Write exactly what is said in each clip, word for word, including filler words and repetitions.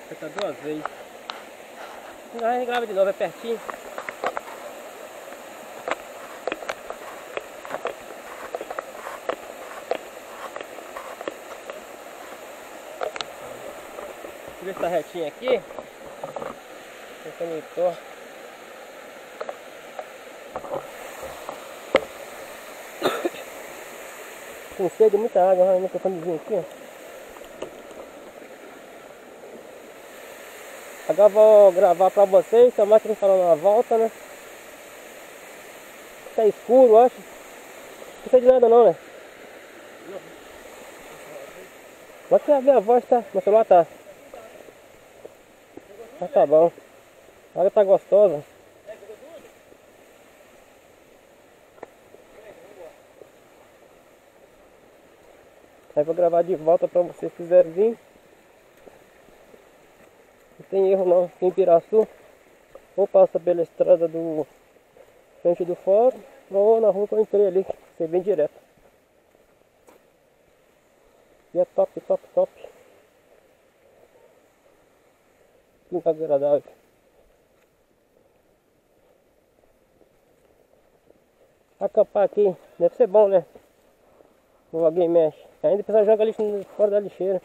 Tá duas vezes. Agora a gente grava de novo, é pertinho. Deixa eu ver se tá retinho aqui. Conector. Com sede, muita água, olha o microfonezinho aqui, ó. Agora vou gravar pra vocês, a máquina tá lá na volta, né? Tá escuro, eu acho. Não sei de nada não, né? Mas que a minha voz tá, meu celular tá. Mas tá bom. A água tá gostosa. Aí vou gravar de volta pra vocês se quiserem vir. Não tem erro não, em Piraçu. Ou passa pela estrada do frente do fórum, ou na rua que eu entrei ali, você vem direto. E é top, top, top. Muito agradável. Acampar aqui deve ser bom, né? Quando alguém mexe. Ainda o pessoal joga lixo fora da lixeira.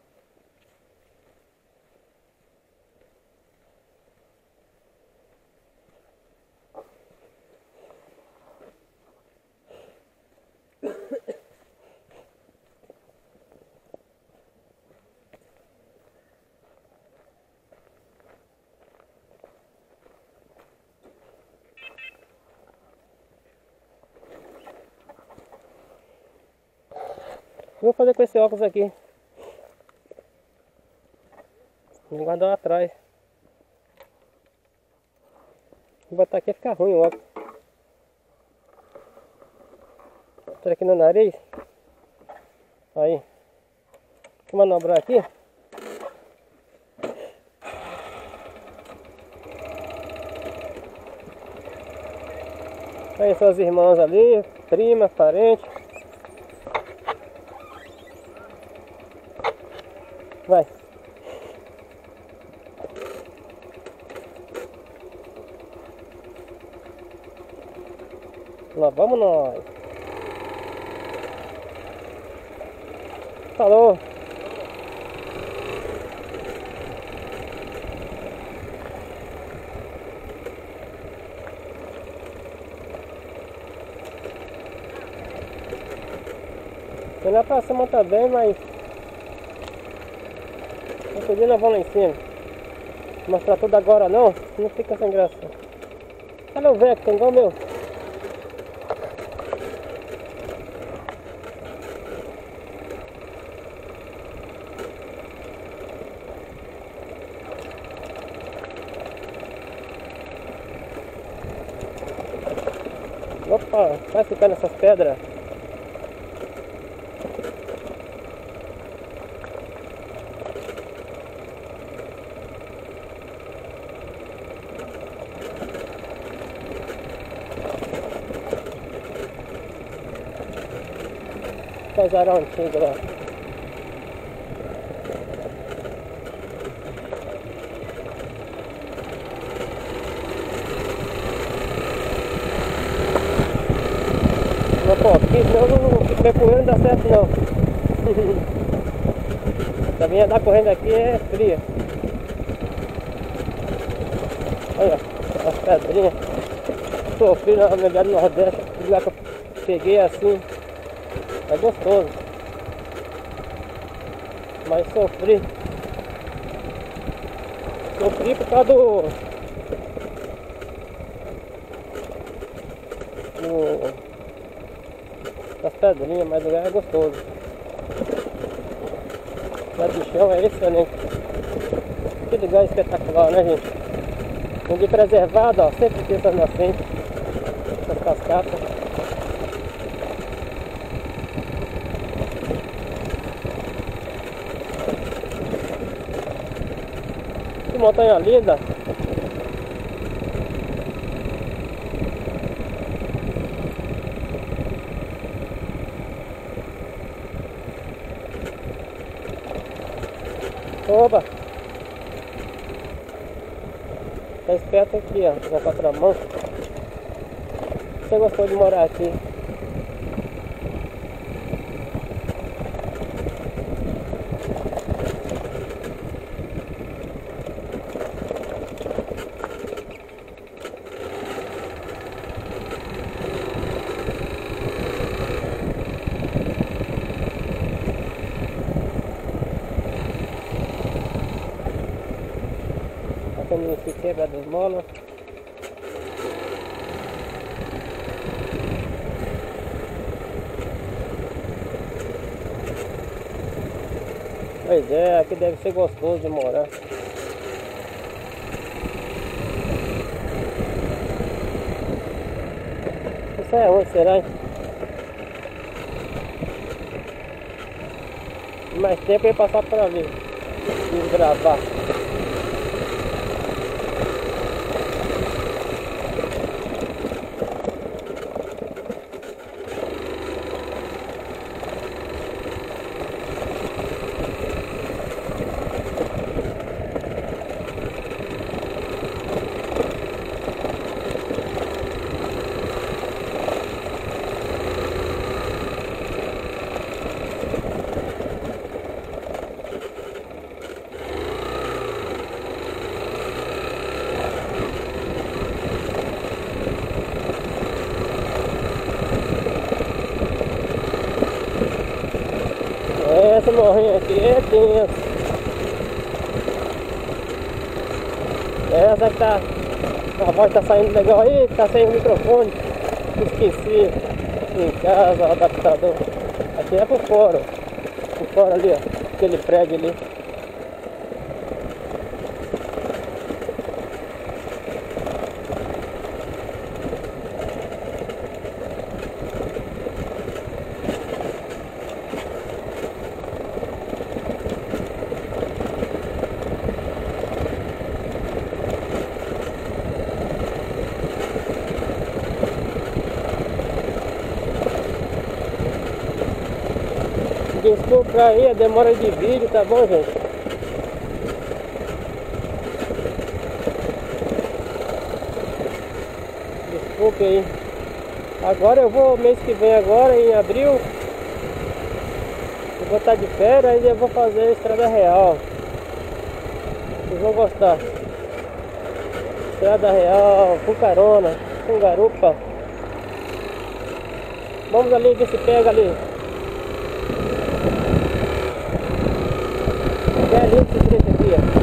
O que eu vou fazer com esse óculos aqui? Vou guardar lá atrás. Vou botar aqui, ficar ruim o óculos. Botar aqui no nariz. Aí. Vou manobrar aqui. Aí suas irmãs ali, prima, parente. Vai. Lá vamos nós. Falou. Tem lá pra cima também, mas esse dia nós vamos lá em cima. Mostrar tudo agora não, não fica sem graça. Olha o velho que tem igual o meu. Opa, vai ficar nessas pedras. Casarão antigo lá. Mas pô, aqui senão não fico meio correndo, não dá certo não. Também andar correndo aqui é fria. Olha, as pedrinhas. Sofri na melhor do Nordeste, o lugar que eu peguei assim. É gostoso, mas sofri, sofri por causa do, do das pedrinhas, mas o lugar é gostoso. O lugar do chão é excelente. Que lugar espetacular, né, gente? Um dia preservado, ó, sempre tem essas nascentes, essas cascatas. Que montanha linda! Oba! Tá esperto aqui, ó, na contramão. Você gostou de morar aqui? A caminho se quebra das molas. Pois é, aqui deve ser gostoso de morar. Isso é onde será, hein? Mais tempo eu ia passar por ali e gravar. Essa morrinha aqui é tensa. Essa que tá. A voz tá saindo legal aí, tá sem o microfone. Esqueci em casa o adaptador. Aqui é por fora. Por fora ali, ó. Aquele prédio ali. Desculpa aí a demora de vídeo, tá bom, gente? Desculpe aí. Agora eu vou, mês que vem agora, em abril, eu vou estar de férias e eu vou fazer a Estrada Real. Vocês vão gostar. Estrada Real, com carona, com garupa. Vamos ali ver se pega ali. É lindo esse trecho aqui, ó.